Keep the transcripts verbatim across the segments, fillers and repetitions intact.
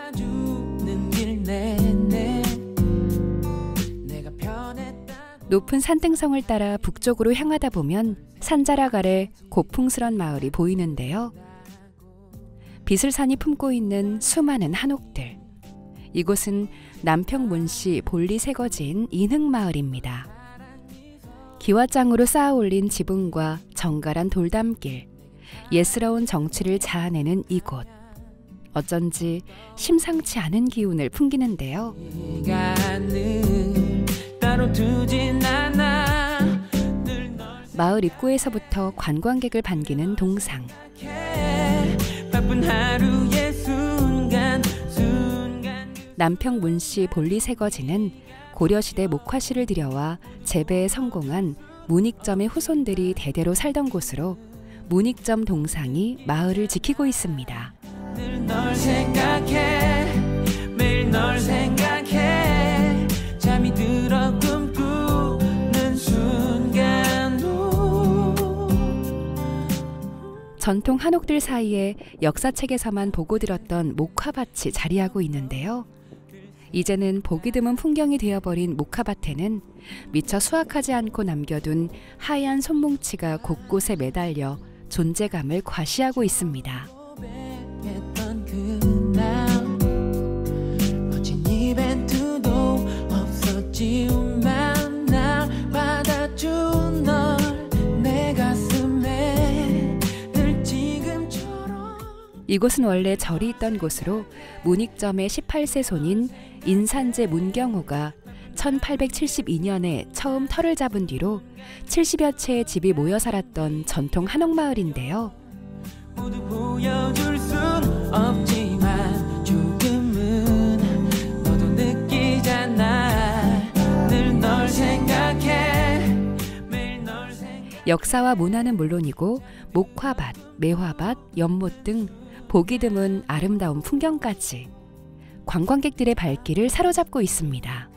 높은 산등성을 따라 북쪽으로 향하다 보면 산자락 아래 고풍스런 마을이 보이는데요. 비슬산이 품고 있는 수많은 한옥들. 이곳은 남평문시 볼리새거지인 인흥마을입니다. 기와장으로 쌓아 올린 지붕과 정갈한 돌담길, 예스러운 정취를 자아내는 이곳. 어쩐지 심상치 않은 기운을 풍기는데요. 마을 입구에서부터 관광객을 반기는 동상. 남평문시 볼리새거지는 고려시대 목화씨를 들여와 재배에 성공한 문익점의 후손들이 대대로 살던 곳으로 문익점 동상이 마을을 지키고 있습니다. 늘 널 생각해, 매일 널 생각해, 잠이 들어 꿈꾸는 순간도. 전통 한옥들 사이에 역사책에서만 보고 들었던 목화밭이 자리하고 있는데요. 이제는 보기 드문 풍경이 되어버린 목화밭에는 미처 수확하지 않고 남겨둔 하얀 손뭉치가 곳곳에 매달려 존재감을 과시하고 있습니다. 이곳은 원래 절이 있던 곳으로 문익점의 십팔 세 손인 인산제 문경호가 천팔백칠십이 년에 처음 터를 잡은 뒤로 칠십여 채의 집이 모여 살았던 전통 한옥마을인데요. 모두 보여줄 순 없지만 조금은 너도 느끼잖아. 늘 널 생각해, 매일 널 생각해. 역사와 문화는 물론이고 목화밭, 매화밭, 연못 등 보기 드문 아름다운 풍경까지 관광객들의 발길을 사로잡고 있습니다.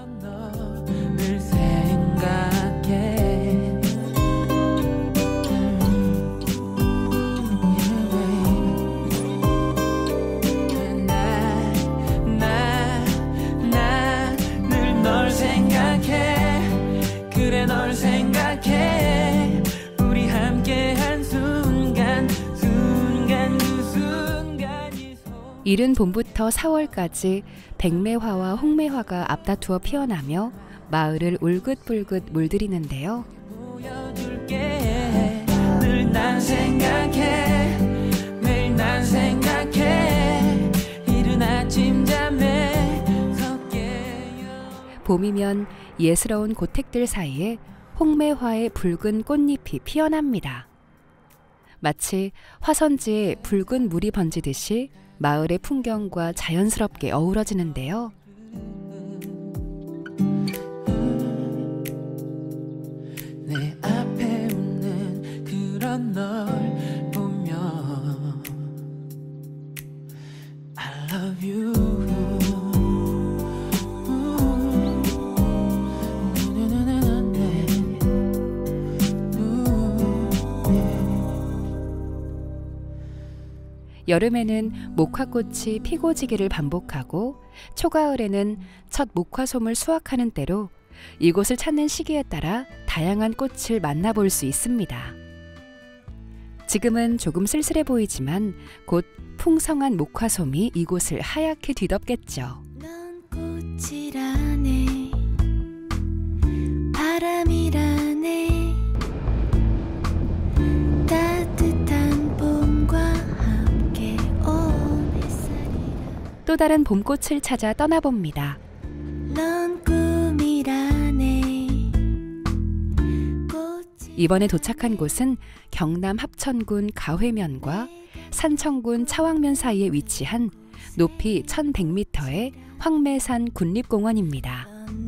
그래 널 생각해, 우리 함께한 순간 순간 그 순간이. 이른 봄부터 사월까지 백매화와 홍매화가 앞다투어 피어나며 마을을 울긋불긋 물들이는데요. 보여줄게, 늘 난 생각해, 매일 난 생각해, 이른 아침 잠에 섞여요. 봄이면 예스러운 고택들 사이에 홍매화의 붉은 꽃잎이 피어납니다. 마치 화선지에 붉은 물이 번지듯이 마을의 풍경과 자연스럽게 어우러지는데요. 내 앞에 웃는 그런 널 보면 I love you. 여름에는 목화꽃이 피고 지기를 반복하고 초가을에는 첫 목화솜을 수확하는 때로 이곳을 찾는 시기에 따라 다양한 꽃을 만나볼 수 있습니다. 지금은 조금 쓸쓸해 보이지만 곧 풍성한 목화솜이 이곳을 하얗게 뒤덮겠죠. 넌 꽃이라네, 바람이라네, 따뜻한 봄과 함께 온 햇살이라. 또 다른 봄꽃을 찾아 떠나봅니다. 넌 꿈이라네. 이번에 도착한 곳은 경남 합천군 가회면과 산청군 차왕면 사이에 위치한 높이 천백 미터의 황매산 군립공원입니다.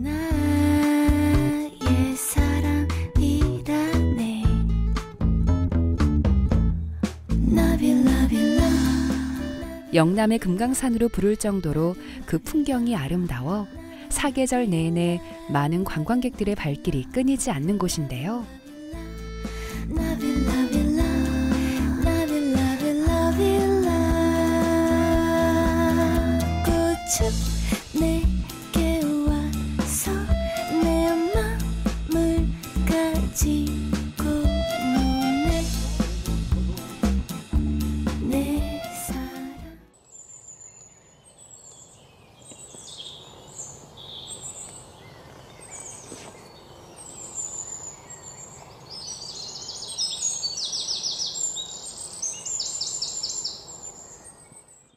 영남의 금강산으로 부를 정도로 그 풍경이 아름다워 사계절 내내 많은 관광객들의 발길이 끊이지 않는 곳인데요. 번쯤 내게 와서 내 맘을 가지